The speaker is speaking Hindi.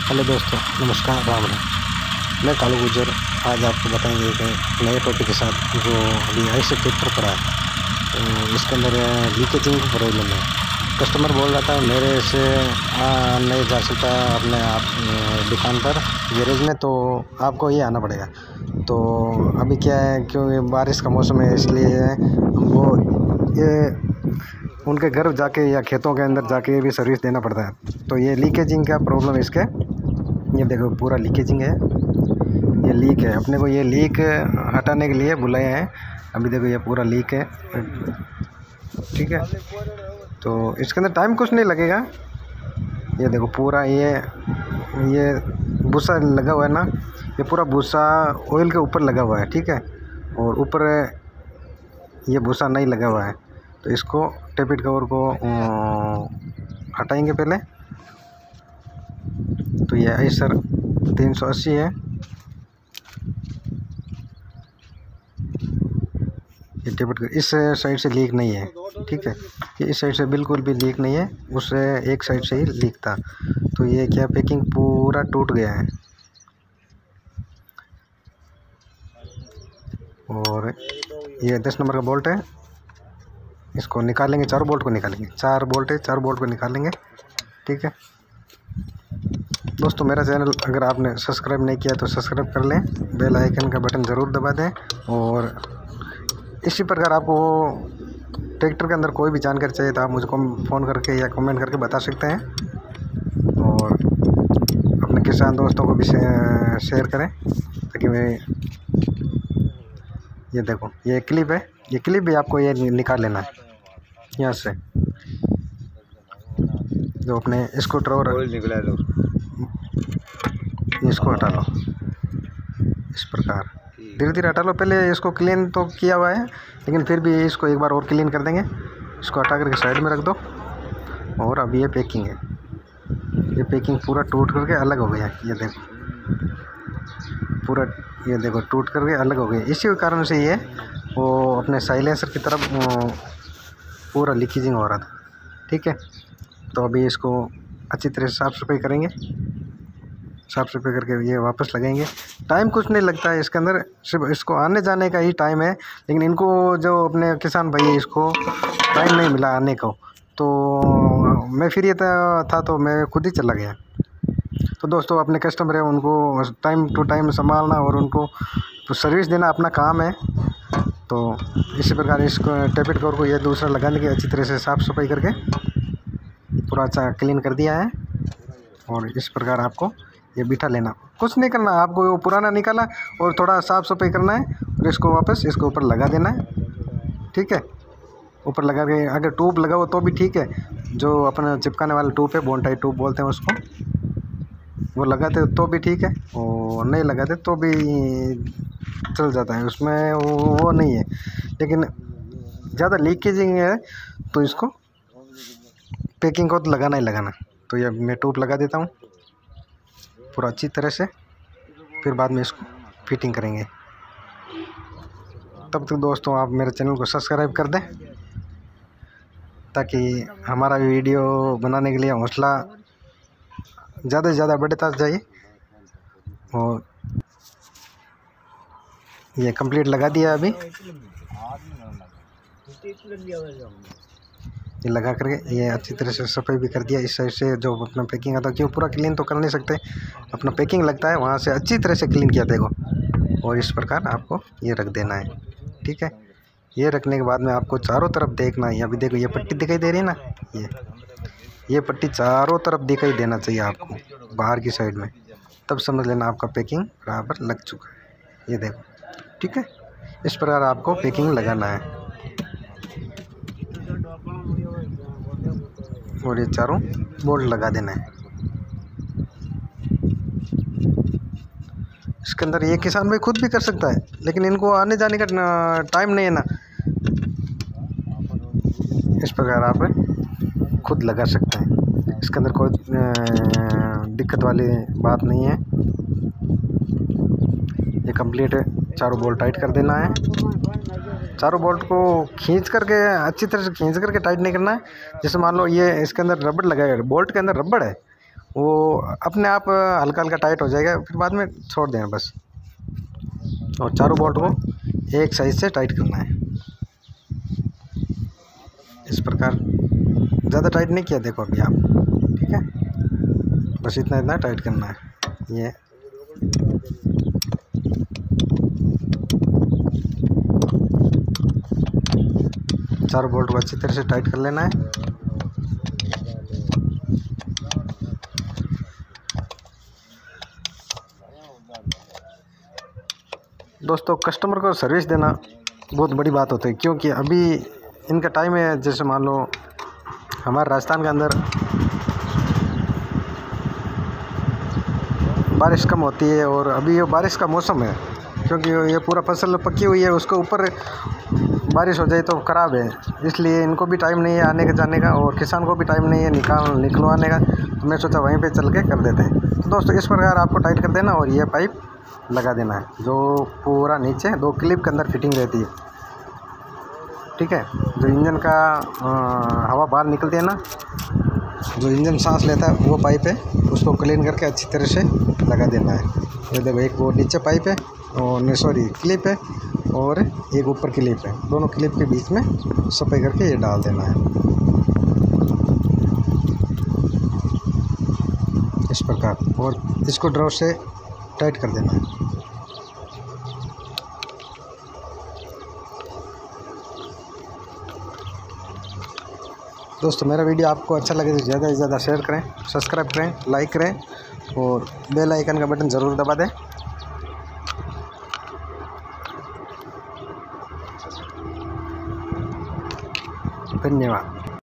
हेलो दोस्तों, नमस्कार, राम राम। मैं कालू गुजर आज आपको बताएंगे कि नए टॉपिक के साथ जो अभी आई से पेपर पड़ा है, तो इसके अंदर लीकेजिंग की प्रॉब्लम है। कस्टमर बोल रहा था मेरे से नहीं जा सकता अपने आप दुकान पर गैरेज में, तो आपको ये आना पड़ेगा। तो अभी क्या है, क्योंकि बारिश का मौसम है, इसलिए हमको ये उनके घर जाके या खेतों के अंदर जाके भी सर्विस देना पड़ता है। तो ये लीकेजिंग का प्रॉब्लम इसके, ये देखो पूरा लीकेजिंग है, ये लीक है। अपने को ये लीक हटाने के लिए बुलाया है। अभी देखो ये पूरा लीक है, ठीक है। तो इसके अंदर टाइम कुछ नहीं लगेगा। ये देखो पूरा ये भूसा लगा हुआ है ना, ये पूरा भूसा ऑयल के ऊपर लगा हुआ है, ठीक है। और ऊपर ये भूसा नहीं लगा हुआ है, तो इसको टेपिट कवर को हटाएंगे पहले। तो ये आइसर 380 है, ये टेपिट इस साइड से लीक नहीं है, ठीक है। ये इस साइड से बिल्कुल भी लीक नहीं है, उससे एक साइड से ही लीक था। तो ये क्या, पैकिंग पूरा टूट गया है। और ये 10 नंबर का बोल्ट है, इसको निकालेंगे, चारों बोल्ट को निकालेंगे। 4 बोल्ट है, 4 बोल्ट को निकालेंगे, ठीक है। दोस्तों, मेरा चैनल अगर आपने सब्सक्राइब नहीं किया तो सब्सक्राइब कर लें, बेल आइकन का बटन ज़रूर दबा दें। और इसी प्रकार आपको ट्रैक्टर के अंदर कोई भी जानकारी चाहिए तो आप मुझको फ़ोन करके या कमेंट करके बता सकते हैं। और अपने किसान दोस्तों को भी शेयर करें, ताकि मैं ये देखो ये क्लिप है, ये क्लिप भी आपको ये निकाल लेना है यहाँ से। जो अपने स्क्रू ड्राइवर निकला लो, इसको हटा लो इस प्रकार, धीरे धीरे हटा लो। पहले इसको क्लीन तो किया हुआ है, लेकिन फिर भी इसको एक बार और क्लीन कर देंगे। इसको हटा करके साइड में रख दो। और अब ये पैकिंग है, ये पैकिंग पूरा टूट करके अलग हो गया है। ये देखो पूरा, ये देखो टूट करके अलग हो गया। इसी कारण से ये वो अपने साइलेंसर की तरफ पूरा लीकेजिंग हो रहा था, ठीक है। तो अभी इसको अच्छी तरह से साफ़ सफाई करेंगे, साफ़ सफाई करके ये वापस लगाएंगे। टाइम कुछ नहीं लगता है इसके अंदर, सिर्फ इसको आने जाने का ही टाइम है। लेकिन इनको जो अपने किसान भाई, इसको टाइम नहीं मिला आने को, तो मैं फिर ये था तो मैं खुद ही चला गया। तो दोस्तों, अपने कस्टमर है, उनको टाइम टू टाइम संभालना और उनको सर्विस देना अपना काम है। तो इसी प्रकार इसको टेपिट कवर को ये दूसरा लगाने की अच्छी तरह से साफ़ सफाई करके पूरा अच्छा क्लीन कर दिया है। और इस प्रकार आपको ये बिठा लेना, कुछ नहीं करना आपको। वो पुराना निकाला और थोड़ा साफ़ सफाई करना है, और इसको वापस इसके ऊपर लगा देना है, ठीक है। ऊपर लगा के अगर ट्यूब लगा हो तो भी ठीक है, जो अपना चिपकाने वाला ट्यूब है, बोन टाइट ट्यूब बोलते हैं उसको, वो लगाते तो भी ठीक है, और नहीं लगाते तो भी चल जाता है, उसमें वो नहीं है। लेकिन ज़्यादा लीकेजिंग है तो इसको पैकिंग को तो लगाना ही लगाना। तो ये मैं ट्यूब लगा देता हूँ पूरा अच्छी तरह से, फिर बाद में इसको फिटिंग करेंगे। तब तक दोस्तों आप मेरे चैनल को सब्सक्राइब कर दें, ताकि हमारा वीडियो बनाने के लिए हौसला ज़्यादा से ज़्यादा बढ़ता जाए। और ये कंप्लीट लगा दिया अभी, ये लगा करके ये अच्छी तरह से सफाई भी कर दिया। इस साइड से जो अपना पैकिंग आता है, क्यों पूरा क्लीन तो कर नहीं सकते, अपना पैकिंग लगता है वहाँ से अच्छी तरह से क्लीन किया देखो। और इस प्रकार आपको ये रख देना है, ठीक है। ये रखने के बाद में आपको चारों तरफ देखना है। अभी देखो ये पट्टी दिखाई दे रही है ना, ये पट्टी चारों तरफ दिखाई देना चाहिए आपको, बाहर की साइड में, तब समझ लेना आपका पैकिंग बराबर लग चुका है। ये देखो, ठीक है। इस प्रकार आपको पैकिंग लगाना है। और ये चारों बोल्ट लगा देना है। इसके अंदर ये किसान भाई खुद भी कर सकता है, लेकिन इनको आने जाने का टाइम नहीं है ना। इस प्रकार आप खुद लगा सकते हैं, इसके अंदर कोई दिक्कत वाली बात नहीं है। ये कंप्लीट है, चारों बोल्ट टाइट कर देना है। चारों बोल्ट को खींच करके अच्छी तरह से खींच करके टाइट नहीं करना है। जैसे मान लो ये इसके अंदर रबड़ लगा है, बोल्ट के अंदर रबड़ है, वो अपने आप हल्का हल्का टाइट हो जाएगा, फिर बाद में छोड़ देना बस। और चारों बोल्ट को एक साइज से टाइट करना है इस प्रकार। ज़्यादा टाइट नहीं किया, देखो अभी आप, ठीक है, बस इतना इतना टाइट करना है। ये चारों बोल्ट को अच्छी तरह से टाइट कर लेना है। दोस्तों कस्टमर को सर्विस देना बहुत बड़ी बात होती है, क्योंकि अभी इनका टाइम है, जैसे मान लो हमारे राजस्थान के अंदर बारिश कम होती है, और अभी ये बारिश का मौसम है, क्योंकि ये पूरा फसल पकी हुई है, उसके ऊपर बारिश हो जाए तो ख़राब है, इसलिए इनको भी टाइम नहीं है आने का जाने का, और किसान को भी टाइम नहीं है निकलवाने का। तो मैं सोचा वहीं पे चल के कर देते हैं। तो दोस्तों इस प्रकार आपको टाइट कर देना और ये पाइप लगा देना है, जो पूरा नीचे 2 क्लिप के अंदर फिटिंग रहती है, ठीक है। जो इंजन का हवा बाहर निकलती है ना, जो इंजन सांस लेता है, वो पाइप है, उसको क्लीन करके अच्छी तरह से लगा देना है। ये देखो, एक वो नीचे पाइप है और सॉरी क्लिप है, और एक ऊपर क्लिप है, दोनों क्लिप के बीच में सफाई करके ये डाल देना है इस प्रकार, और इसको ड्रॉ से टाइट कर देना है। दोस्तों मेरा वीडियो आपको अच्छा लगे तो ज़्यादा से ज़्यादा शेयर करें, सब्सक्राइब करें, लाइक करें, और बेल आइकन का बटन ज़रूर दबा दें। धन्यवाद।